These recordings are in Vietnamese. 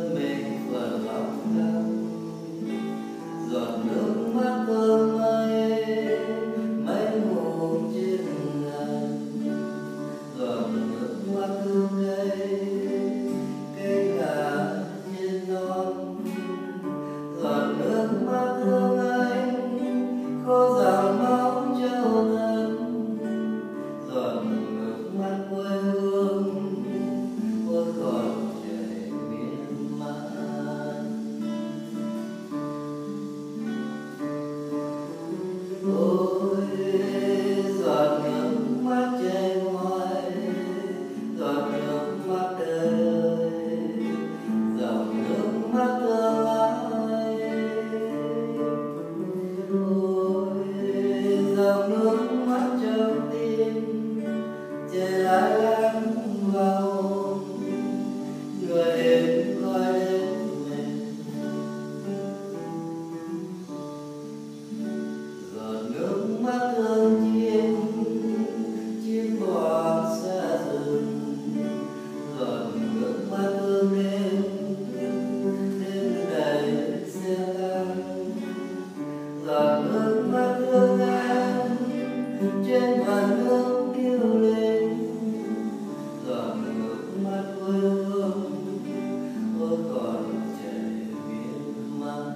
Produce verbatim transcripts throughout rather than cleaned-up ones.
thân mình vẫn lòng thầm, giọt nước mắt cơn mây mấy mù trên ngàn, giọt nước mắt hương cây cây ngả trên non, giọt nước mắt hương anh khô ràng máu trao thân, giọt nước mắt quê hương ôi còn chảy miên man. Ôi giọt nước mắt chảy ngoài, giọt nước mắt đời ơi, dòng nước mắt thương ai. Ôi dòng nước mắt trong tim chảy lại lắng vào hồn, người đến coi đến mình. Giọt nước mắt thương chim chim bò xa rừng, giọt nước mắt thương đêm đêm đầy xe lăn, giọt nước mắt thương em trên bàn nước yêu lên, giọt nước mắt quê hương ôi còn chảy miên man.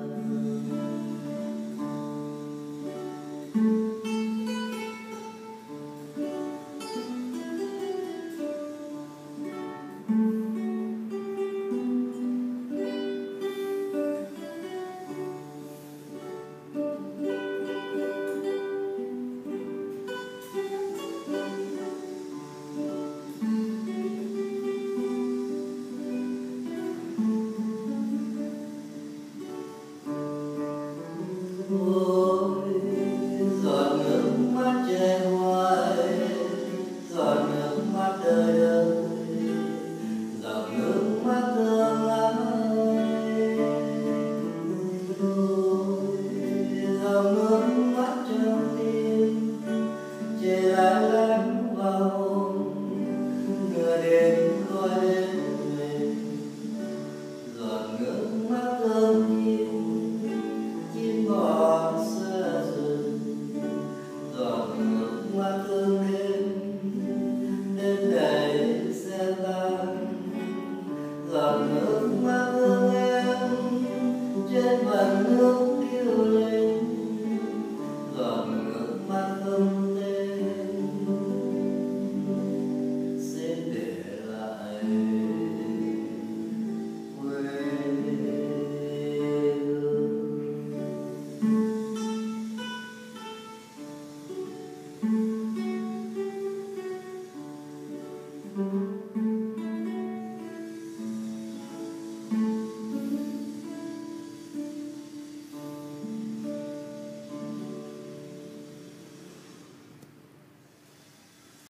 Ôi giọt nước mắt chảy ngoài, giọt nước mắt đời ơi, giọt nước mắt thương ai. Ôi dòng nước mắt trong tim chảy lại lắng vào hồn, nửa đêm coi đến mình. Giọt nước mắt thương chim chim bò xa rừng, giọt nước mắt thương đêm đêm đầy xe tan, giọt nước mắt thương em trên bàn nước